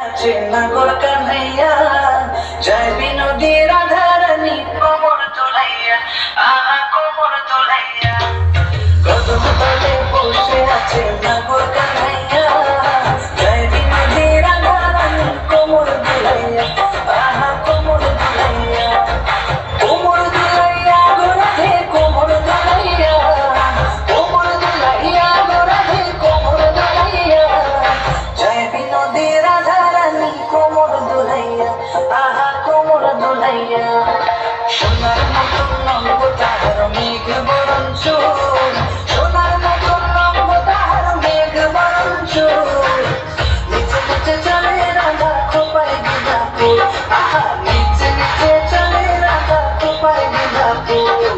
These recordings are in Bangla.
আছে নাগর কানাইয়া, জয় বিনোদী রাধা রানী কোমর তোলাইয়া, আহা কোমর তোলাইয়া। কদম তলে বসে আছে নাগর কানাইয়া, জয় বিনোদী রাধা রানী কোমর তোলাইয়া, আহা কোমর তোলাইয়া। কোমর তোলাইয়া গো রাধে কোমর তোলাইয়া, কোমর তোলাইয়া গো রাধে কোমর তোলাইয়া, জয় বিনোদী রাধা রানী কোমর দোলাইয়া, আহা কোমর দোলাইয়া। সোনার মতন রঙ তাহার মেঘ বরণ চুল, সোনার মতন রঙ তাহার মেঘ বরণ চুল। নিচে নিচে চলে রাধা খোপায় গেঁদা ফুল, আহা নিচে নিচে চলে রাধা খোপায় গেঁদা ফুল।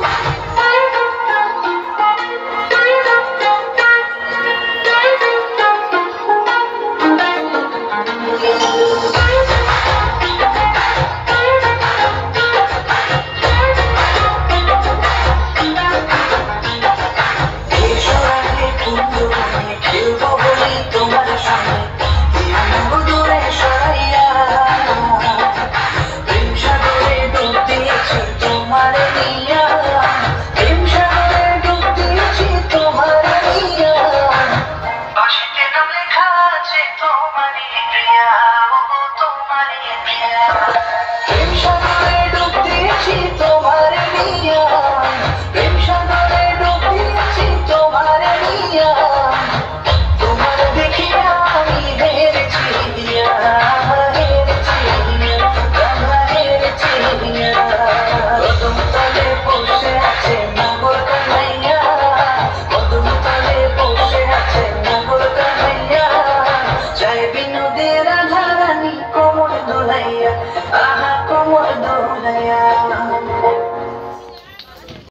আহা কোমর দোলাইয়া।